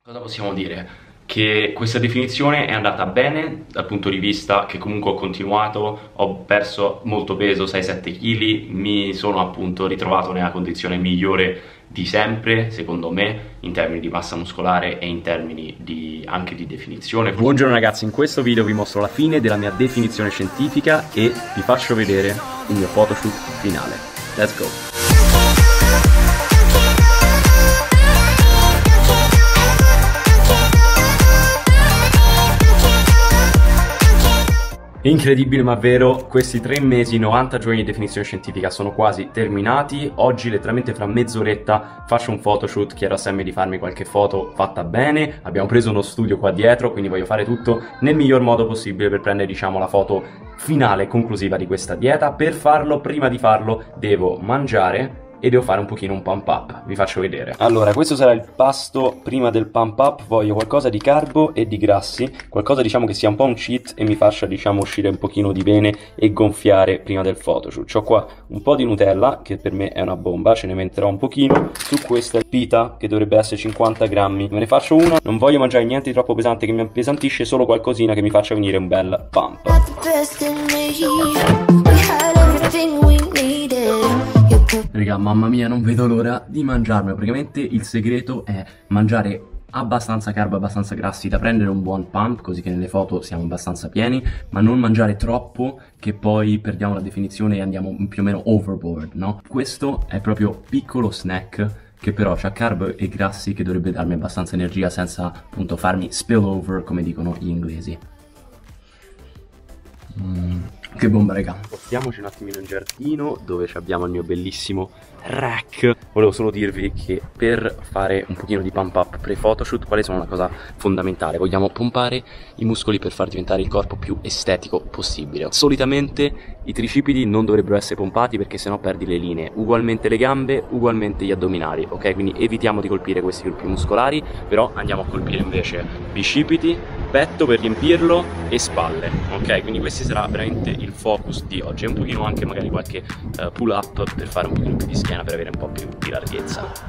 Cosa possiamo dire? Che questa definizione è andata bene dal punto di vista che comunque ho continuato, ho perso molto peso, 6-7 kg, mi sono appunto ritrovato nella condizione migliore di sempre, secondo me, in termini di massa muscolare e in termini anche di definizione. Buongiorno ragazzi, in questo video vi mostro la fine della mia definizione scientifica e vi faccio vedere il mio photoshoot finale. Let's go! Incredibile ma vero, questi 3 mesi, 90 giorni di definizione scientifica sono quasi terminati. Oggi letteralmente fra mezz'oretta faccio un photoshoot, chiedo a Sammy di farmi qualche foto fatta bene. Abbiamo preso uno studio qua dietro, quindi voglio fare tutto nel miglior modo possibile per prendere, diciamo, la foto finale e conclusiva di questa dieta. Per farlo, prima di farlo, devo mangiare e devo fare un pochino un pump up, vi faccio vedere. Allora, questo sarà il pasto prima del pump up. Voglio qualcosa di carbo e di grassi, qualcosa diciamo che sia un po' un cheat e mi faccia diciamo uscire un pochino di bene e gonfiare prima del photoshoot. C'ho qua un po' di Nutella che per me è una bomba, ce ne metterò un pochino su questa pita che dovrebbe essere 50 grammi. Me ne faccio una, non voglio mangiare niente di troppo pesante che mi appesantisce, solo qualcosina che mi faccia venire un bel pump. Raga, mamma mia, non vedo l'ora di mangiarmi. Praticamente il segreto è mangiare abbastanza carbo, abbastanza grassi da prendere un buon pump, così che nelle foto siamo abbastanza pieni, ma non mangiare troppo che poi perdiamo la definizione e andiamo più o meno overboard, no? Questo è proprio piccolo snack che però ha carbo e grassi che dovrebbe darmi abbastanza energia senza appunto farmi spillover, come dicono gli inglesi. Che bomba, raga. Spostiamoci un attimino in giardino dove abbiamo il mio bellissimo rack. Volevo solo dirvi che per fare un pochino di pump up pre-photoshoot, quali sono una cosa fondamentale? Vogliamo pompare i muscoli per far diventare il corpo più estetico possibile. Solitamente i tricipiti non dovrebbero essere pompati perché sennò perdi le linee. Ugualmente le gambe, ugualmente gli addominali, ok? Quindi evitiamo di colpire questi gruppi muscolari, però andiamo a colpire invece bicipiti, petto per riempirlo e spalle, ok? Quindi questo sarà veramente il focus di oggi, e un pochino anche magari qualche pull up per fare un pochino più di schiena, per avere un po' più di larghezza.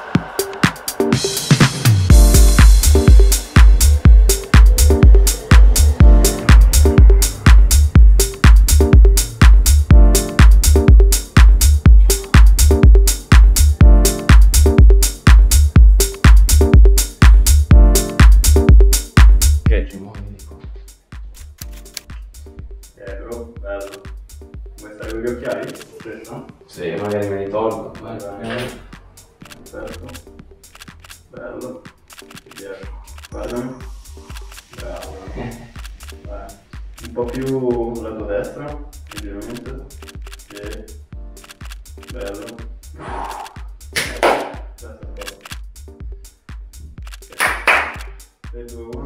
Bello. Vuoi stare con gli occhiali? No? Sì, magari me li tolgo. Vai. Perfetto. Bello. Guardami. Bravo. Vai. Un po' più lato destro, leggermente. Sì. Bello. Destra un po'. 3, 2, 1.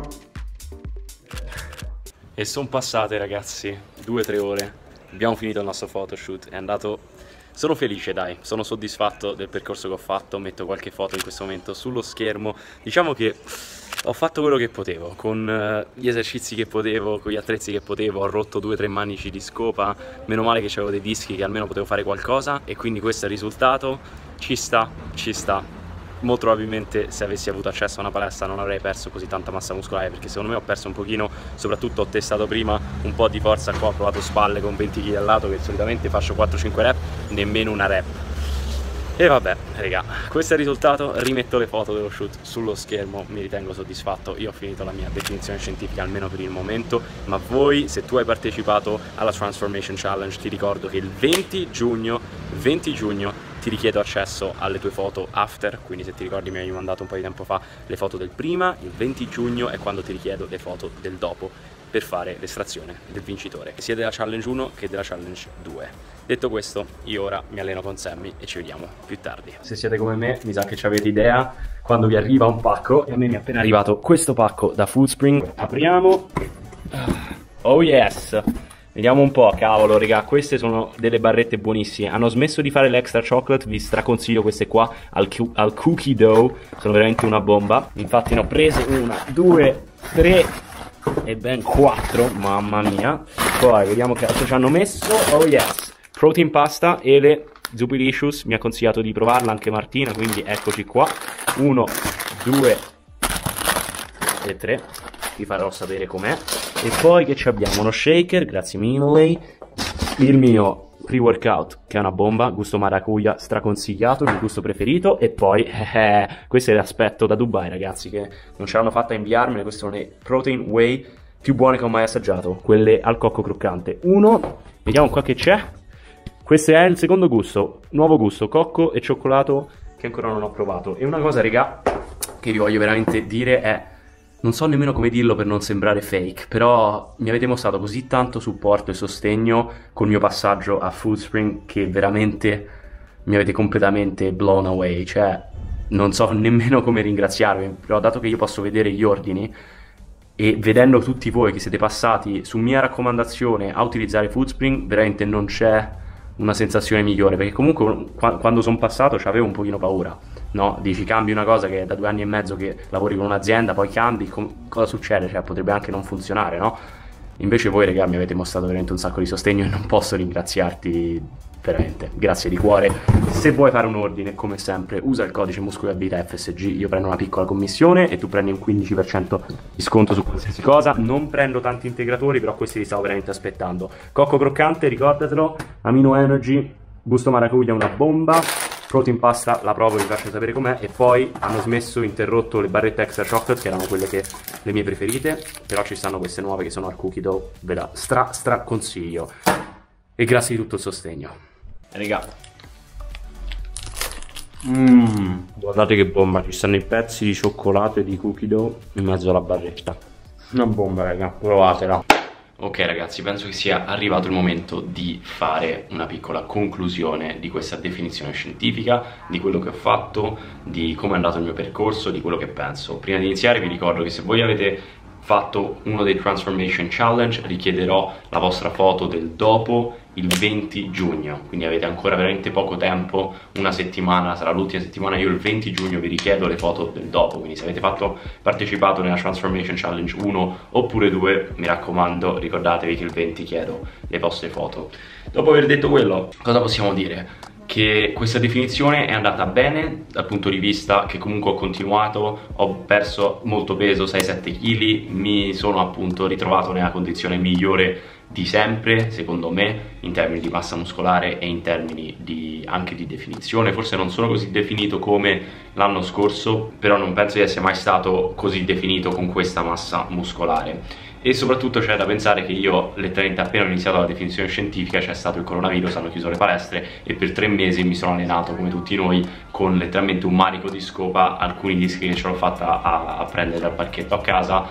E sono passate, ragazzi, 2-3 ore. Abbiamo finito il nostro photoshoot, è andato... Sono felice, dai, sono soddisfatto del percorso che ho fatto. Metto qualche foto in questo momento sullo schermo. Diciamo che ho fatto quello che potevo, con gli esercizi che potevo, con gli attrezzi che potevo. Ho rotto 2-3 manici di scopa, meno male che c'avevo dei dischi che almeno potevo fare qualcosa. E quindi questo è il risultato, ci sta. Molto probabilmente se avessi avuto accesso a una palestra non avrei perso così tanta massa muscolare, perché secondo me ho perso un pochino, soprattutto ho testato prima un po' di forza qua, ho provato spalle con 20 kg al lato che solitamente faccio 4-5 rep, nemmeno una rep. E vabbè, raga, questo è il risultato. Rimetto le foto dello shoot sullo schermo, mi ritengo soddisfatto. Io ho finito la mia definizione scientifica, almeno per il momento. Ma voi, se tu hai partecipato alla Transformation Challenge, ti ricordo che il 20 giugno ti richiedo accesso alle tue foto after. Quindi se ti ricordi mi hai mandato un po' di tempo fa le foto del prima, il 20 giugno è quando ti richiedo le foto del dopo per fare l'estrazione del vincitore, sia della Challenge 1 che della Challenge 2. Detto questo, io ora mi alleno con Sammy e ci vediamo più tardi. Se siete come me, mi sa che ci avete idea quando vi arriva un pacco, e a me mi è appena arrivato questo pacco da Foodspring. Apriamo. Oh yes! Vediamo un po', cavolo, raga, queste sono delle barrette buonissime. Hanno smesso di fare l'extra chocolate, vi straconsiglio queste qua al cookie dough, sono veramente una bomba. Infatti ne ho prese 1, 2, 3 e ben 4, mamma mia. Poi vediamo che altro ci hanno messo. Oh yes! Protein pasta e le Zupilicious, mi ha consigliato di provarla anche Martina, quindi eccoci qua. 1, 2, e 3, vi farò sapere com'è. E poi che ci abbiamo? Uno shaker, grazie mille, il mio pre-workout che è una bomba, gusto maracuja, straconsigliato, il mio gusto preferito. E poi questo è l'aspetto da Dubai, ragazzi, che non ce l'hanno fatta a inviarmene. Queste sono le protein whey più buone che ho mai assaggiato, quelle al cocco croccante. Uno, vediamo qua che c'è. Questo è il secondo gusto, nuovo gusto, cocco e cioccolato, che ancora non ho provato. E una cosa, raga, che vi voglio veramente dire è, non so nemmeno come dirlo per non sembrare fake, però mi avete mostrato così tanto supporto e sostegno col mio passaggio a Foodspring che veramente mi avete completamente blown away. Cioè, non so nemmeno come ringraziarvi, però dato che io posso vedere gli ordini e vedendo tutti voi che siete passati su mia raccomandazione a utilizzare Foodspring, veramente non c'è una sensazione migliore, perché comunque quando sono passato c'avevo un pochino paura, no? Dici, cambi una cosa che è da 2 anni e mezzo che lavori con un'azienda, poi cambi, cosa succede? Cioè, potrebbe anche non funzionare, no? Invece voi, raga, mi avete mostrato veramente un sacco di sostegno e non posso ringraziarti veramente, grazie di cuore. Se vuoi fare un ordine, come sempre, usa il codice muscolabilità FSG, io prendo una piccola commissione e tu prendi un 15% di sconto su qualsiasi cosa. Non prendo tanti integratori, però questi li stavo veramente aspettando. Cocco croccante, ricordatelo, Amino Energy, gusto maracuja, una bomba. Protein pasta, la provo e vi faccio sapere com'è. E poi hanno interrotto le barrette extra chocolate, che erano quelle le mie preferite, però ci stanno queste nuove che sono al cookie dough, ve la stra consiglio. E grazie di tutto il sostegno. Raga, guardate che bomba, ci stanno i pezzi di cioccolato e di cookie dough in mezzo alla barretta. Una bomba, raga, provatela. Ok ragazzi, penso che sia arrivato il momento di fare una piccola conclusione di questa definizione scientifica, di quello che ho fatto, di come è andato il mio percorso, di quello che penso. Prima di iniziare vi ricordo che se voi avete fatto uno dei Transformation Challenge richiederò la vostra foto del dopo il 20 giugno, quindi avete ancora veramente poco tempo, una settimana, sarà l'ultima settimana. Io il 20 giugno vi richiedo le foto del dopo, quindi se avete partecipato nella Transformation Challenge 1 oppure 2, mi raccomando, ricordatevi che il 20 chiedo le vostre foto. Dopo aver detto quello, cosa possiamo dire? Che questa definizione è andata bene dal punto di vista che comunque ho continuato, ho perso molto peso, 6-7 kg, mi sono appunto ritrovato nella condizione migliore di sempre, secondo me, in termini di massa muscolare e in termini anche di definizione. Forse non sono così definito come l'anno scorso, però non penso di essere mai stato così definito con questa massa muscolare. E soprattutto c'è da pensare che io letteralmente appena ho iniziato la definizione scientifica c'è stato il coronavirus, hanno chiuso le palestre e per 3 mesi mi sono allenato come tutti noi con letteralmente un manico di scopa, alcuni dischi che ce l'ho fatta a prendere dal parchetto a casa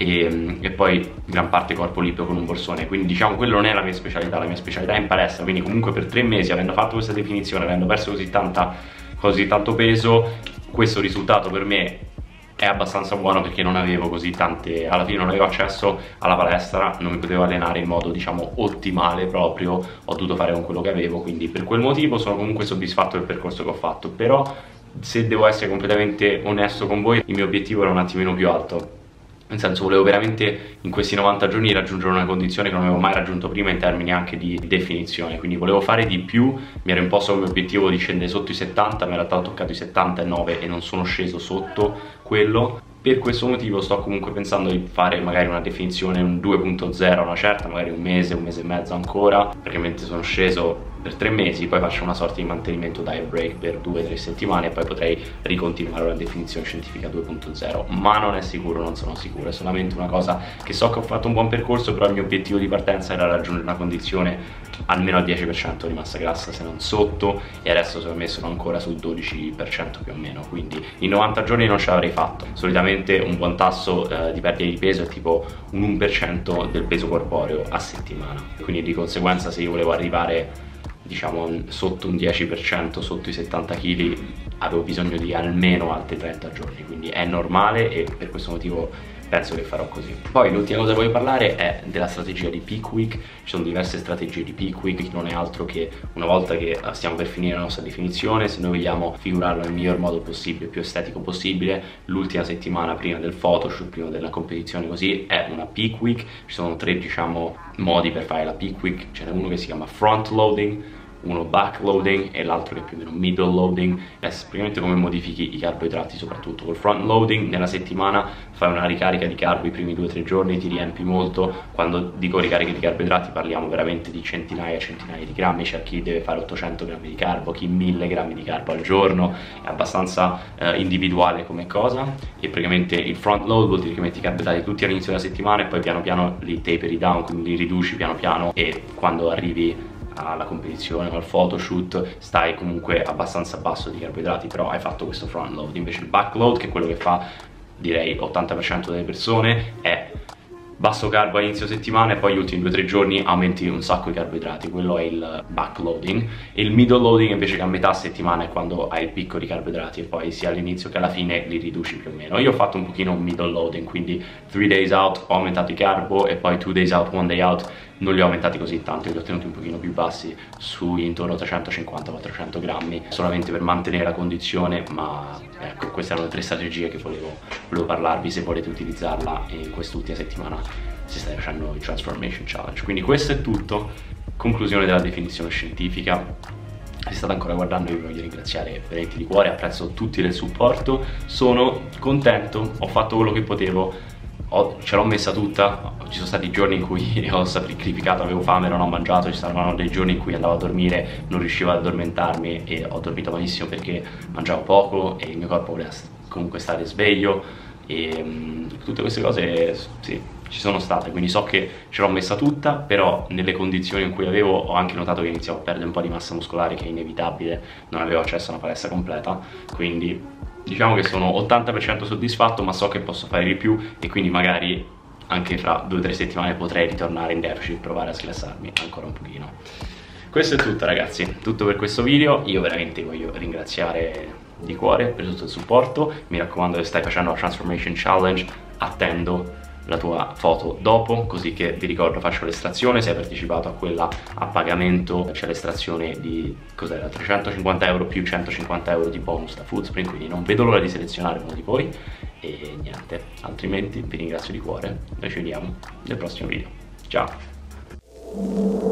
e poi gran parte corpo libero con un borsone. Quindi diciamo quello non è la mia specialità è in palestra. Quindi comunque per 3 mesi, avendo fatto questa definizione, avendo perso così tanto peso, questo risultato per me è abbastanza buono, perché non avevo così tante, alla fine non avevo accesso alla palestra, non mi potevo allenare in modo diciamo ottimale proprio, ho dovuto fare con quello che avevo, quindi per quel motivo sono comunque soddisfatto del percorso che ho fatto. Però se devo essere completamente onesto con voi, il mio obiettivo era un attimino più alto, nel senso volevo veramente in questi 90 giorni raggiungere una condizione che non avevo mai raggiunto prima in termini anche di definizione, quindi volevo fare di più, mi ero imposto come obiettivo di scendere sotto i 70, ma in realtà ho toccato i 79 e non sono sceso sotto quello. Per questo motivo sto comunque pensando di fare magari una definizione, un 2.0 a una certa, magari un mese e mezzo ancora, perché mentre sono sceso per 3 mesi, poi faccio una sorta di mantenimento diet break per 2-3 settimane e poi potrei ricontinuare la definizione scientifica 2.0, ma non è sicuro, non sono sicuro, è solamente una cosa che so che ho fatto un buon percorso, però il mio obiettivo di partenza era raggiungere una condizione almeno al 10% di massa grassa, se non sotto, e adesso secondo me sono ancora sul 12% più o meno, quindi in 90 giorni non ce l'avrei fatto. Solitamente un buon tasso di perdita di peso è tipo un 1% del peso corporeo a settimana, quindi di conseguenza se io volevo arrivare diciamo sotto un 10%, sotto i 70 kg, avevo bisogno di almeno altri 30 giorni, quindi è normale e per questo motivo penso che farò così. Poi l'ultima cosa che voglio parlare è della strategia di Peak Week. Ci sono diverse strategie di Peak Week, non è altro che una volta che stiamo per finire la nostra definizione, se noi vogliamo figurarlo nel miglior modo possibile, più estetico possibile, l'ultima settimana prima del photoshoot, prima della competizione, così è una Peak Week. Ci sono 3 diciamo modi per fare la Peak Week, ce n'è uno che si chiama front loading, uno backloading e l'altro che è più o meno middle loading. È praticamente come modifichi i carboidrati, soprattutto col front loading. Nella settimana fai una ricarica di carbo i primi 2 o 3 giorni, ti riempi molto. Quando dico ricarica di carboidrati parliamo veramente di centinaia e centinaia di grammi. C'è chi deve fare 800 grammi di carbo, chi 1000 grammi di carbo al giorno, è abbastanza individuale come cosa. E praticamente il front load vuol dire che metti i carboidrati tutti all'inizio della settimana e poi piano piano li taperi down, quindi li riduci piano piano, e quando arrivi alla competizione o al photoshoot stai comunque abbastanza basso di carboidrati, però hai fatto questo front load. Invece il back load, che è quello che fa direi 80% delle persone, è basso carbo all'inizio settimana e poi gli ultimi 2 o 3 giorni aumenti un sacco i carboidrati. Quello è il backloading. E il middle loading invece, che a metà settimana è quando hai il picco di carboidrati e poi sia all'inizio che alla fine li riduci più o meno. Io ho fatto un pochino un middle loading, quindi 3 days out ho aumentato i carbo e poi 2 days out, 1 day out non li ho aumentati così tanto, li ho tenuti un pochino più bassi, sui intorno a 350-400 grammi, solamente per mantenere la condizione. Ma ecco, queste erano le 3 strategie che volevo parlarvi, se volete utilizzarla in quest'ultima settimana se stai facendo il Transformation Challenge. Quindi questo è tutto, conclusione della definizione scientifica. Se state ancora guardando, io vi voglio ringraziare veramente di cuore, apprezzo tutti del supporto, sono contento, ho fatto quello che potevo. Ce l'ho messa tutta, ci sono stati giorni in cui ho sacrificato, avevo fame, non ho mangiato, ci stavano dei giorni in cui andavo a dormire, non riuscivo ad addormentarmi e ho dormito malissimo perché mangiavo poco e il mio corpo voleva comunque stare sveglio, e tutte queste cose sì, ci sono state, quindi so che ce l'ho messa tutta, però nelle condizioni in cui avevo ho anche notato che iniziavo a perdere un po' di massa muscolare, che è inevitabile, non avevo accesso a una palestra completa, quindi diciamo che sono 80% soddisfatto, ma so che posso fare di più e quindi magari anche fra 2 o 3 settimane potrei ritornare in deficit, provare a sgrassarmi ancora un pochino. Questo è tutto ragazzi, tutto per questo video. Io veramente voglio ringraziare di cuore per tutto il supporto. Mi raccomando, se stai facendo la Transformation Challenge, attendo la tua foto dopo, così che vi ricordo faccio l'estrazione. Se hai partecipato a quella a pagamento c'è l'estrazione di, cos'era, 350 euro più 150 euro di bonus da Foodspring, quindi non vedo l'ora di selezionare uno di voi. E niente, altrimenti vi ringrazio di cuore, noi ci vediamo nel prossimo video, ciao!